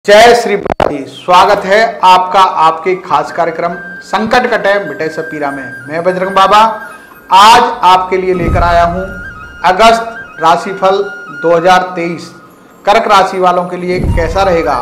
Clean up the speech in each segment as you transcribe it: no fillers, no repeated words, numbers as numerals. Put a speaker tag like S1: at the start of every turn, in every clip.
S1: जय श्री बालाजी। स्वागत है आपका आपके खास कार्यक्रम संकट कटे मिटे सब पीरा में। मैं बजरंग बाबा आज आपके लिए लेकर आया हूं अगस्त राशिफल 2023 कर्क राशि वालों के लिए कैसा रहेगा।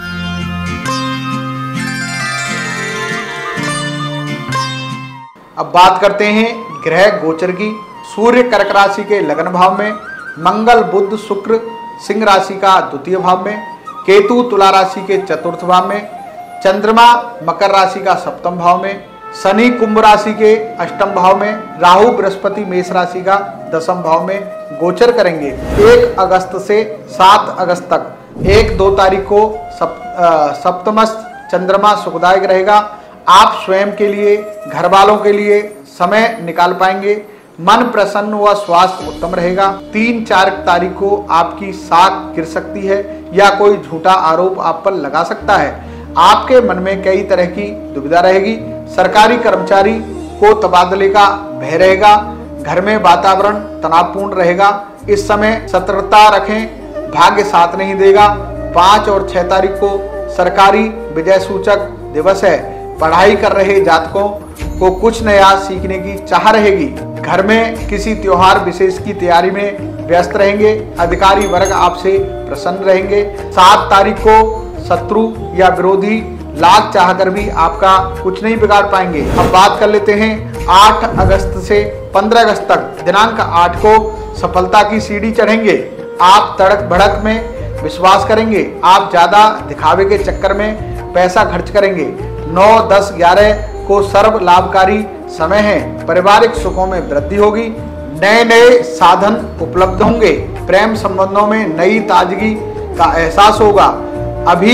S1: अब बात करते हैं ग्रह गोचर की। सूर्य कर्क राशि के लगन भाव में, मंगल बुध शुक्र सिंह राशि का द्वितीय भाव में, केतु तुला राशि के चतुर्थ भाव में, चंद्रमा मकर राशि का सप्तम भाव में, शनि कुंभ राशि के अष्टम भाव में, राहु बृहस्पति मेष राशि का दसम भाव में गोचर करेंगे। 1 अगस्त से 7 अगस्त तक 1-2 तारीख को सप्तमस्थ चंद्रमा सुखदायक रहेगा। आप स्वयं के लिए, घर वालों के लिए समय निकाल पाएंगे। मन प्रसन्न व स्वास्थ्य उत्तम रहेगा। 3-4 तारीख को आपकी साख गिर सकती है या कोई झूठा आरोप आप पर लगा सकता है। आपके मन में कई तरह की दुविधा रहेगी। सरकारी कर्मचारी को तबादले का भय रहेगा। घर में वातावरण तनावपूर्ण रहेगा। इस समय सतर्कता रखें, भाग्य साथ नहीं देगा। 5 और 6 तारीख को सरकारी विजय सूचक दिवस है। पढ़ाई कर रहे जातकों को कुछ नया सीखने की चाह रहेगी। घर में किसी त्योहार विशेष की तैयारी में व्यस्त रहेंगे। अधिकारी वर्ग आपसे प्रसन्न रहेंगे। 7 तारीख को शत्रु या विरोधी लाख चाहकर भी आपका कुछ नहीं बिगाड़ पाएंगे। अब बात कर लेते हैं 8 अगस्त से 15 अगस्त तक। दिनांक 8 को सफलता की सीढ़ी चढ़ेंगे। आप तड़क भड़क में विश्वास करेंगे। आप ज्यादा दिखावे के चक्कर में पैसा खर्च करेंगे। 9, 10, 11 को सर्व लाभकारी समय है। पारिवारिक सुखों में वृद्धि होगी। नए नए साधन उपलब्ध होंगे। प्रेम संबंधों में नई ताजगी का एहसास होगा। अभी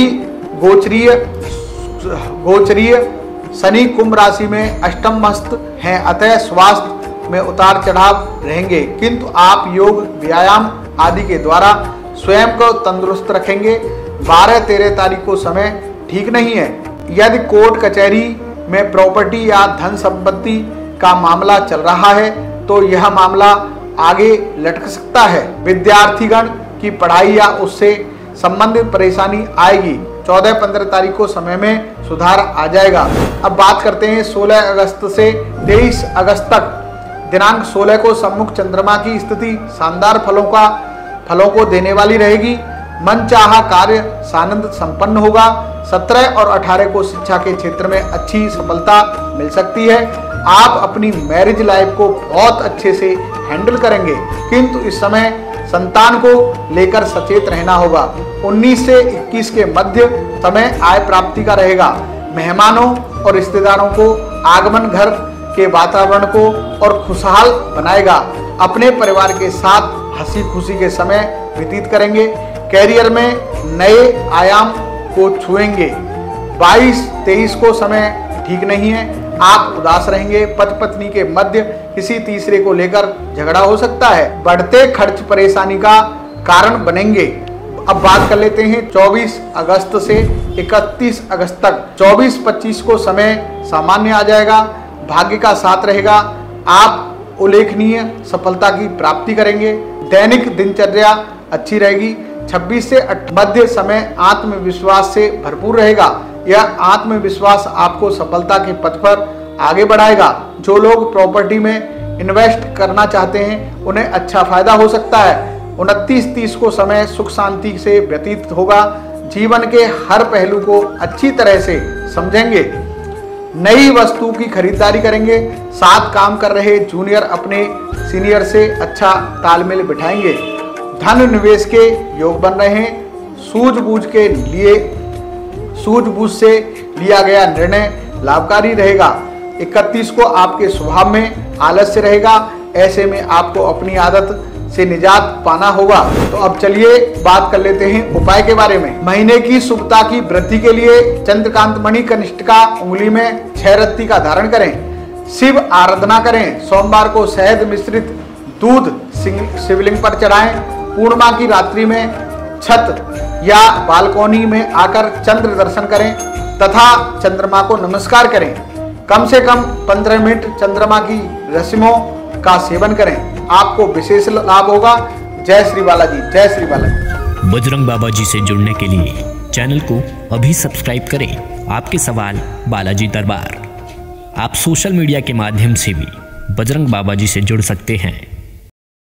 S1: गोचरीय शनि कुंभ राशि में अष्टम मस्त हैं, अतः स्वास्थ्य में उतार चढ़ाव रहेंगे, किंतु आप योग व्यायाम आदि के द्वारा स्वयं को तंदुरुस्त रखेंगे। 12-13 तारीख को समय ठीक नहीं है। यदि कोर्ट कचहरी में प्रॉपर्टी या धन संपत्ति का मामला चल रहा है तो यह मामला आगे लटक सकता है। विद्यार्थीगण की पढ़ाई या उससे संबंधित परेशानी आएगी। 14-15 तारीख को समय में सुधार आ जाएगा। अब बात करते हैं 16 अगस्त से 23 अगस्त तक। दिनांक 16 को सम्मुख चंद्रमा की स्थिति शानदार फलों को देने वाली रहेगी। मनचाहा कार्य सानंद संपन्न होगा। 17 और 18 को शिक्षा के क्षेत्र में अच्छी सफलता मिल सकती है। आप अपनी मैरिज लाइफ को बहुत अच्छे से हैंडल करेंगे, किंतु इस समय संतान को लेकर सचेत रहना होगा। 19 से 21 के मध्य समय आय प्राप्ति का रहेगा। मेहमानों और रिश्तेदारों को आगमन घर के वातावरण को और खुशहाल बनाएगा। अपने परिवार के साथ हंसी खुशी के समय व्यतीत करेंगे। कैरियर में नए आयाम को छुएंगे। 22-23 को समय ठीक नहीं है। आप उदास रहेंगे। पति पत्नी के मध्य किसी तीसरे को लेकर झगड़ा हो सकता है। बढ़ते खर्च परेशानी का कारण बनेंगे। अब बात कर लेते हैं 24 अगस्त से 31 अगस्त तक। 24-25 को समय सामान्य आ जाएगा। भाग्य का साथ रहेगा। आप उल्लेखनीय सफलता की प्राप्ति करेंगे। दैनिक दिनचर्या अच्छी रहेगी। 26 से 28 मध्य समय आत्मविश्वास से भरपूर रहेगा। यह आत्मविश्वास आपको सफलता के पथ पर आगे बढ़ाएगा। जो लोग प्रॉपर्टी में इन्वेस्ट करना चाहते हैं उन्हें अच्छा फायदा हो सकता है। 29-30 को समय सुख शांति से व्यतीत होगा। जीवन के हर पहलू को अच्छी तरह से समझेंगे। नई वस्तु की खरीदारी करेंगे। साथ काम कर रहे जूनियर अपने सीनियर से अच्छा तालमेल बिठाएंगे। धन निवेश के योग बन रहे हैं। सूझबूझ से लिया गया निर्णय लाभकारी रहेगा। 31 को आपके स्वभाव में आलस्य रहेगा। ऐसे में आपको अपनी आदत से निजात पाना होगा। तो अब चलिए बात कर लेते हैं उपाय के बारे में। महीने की शुभता की वृद्धि के लिए चंद्रकांत मणि कनिष्ठिका उंगली में 6 रत्ती का धारण करें। शिव आराधना करें। सोमवार को शहद मिश्रित दूध शिवलिंग पर चढ़ाएं। पूर्णिमा की रात्रि में छत या बालकोनी में आकर चंद्र दर्शन करें तथा चंद्रमा को नमस्कार करें। कम से कम 15 मिनट चंद्रमा की रश्मियों का सेवन करें। आपको विशेष लाभ होगा। जय श्री बालाजी। जय श्री बालाजी।
S2: बजरंग बाबा जी से जुड़ने के लिए चैनल को अभी सब्सक्राइब करें। आपके सवाल बालाजी दरबार। आप सोशल मीडिया के माध्यम से भी बजरंग बाबा जी से जुड़ सकते हैं।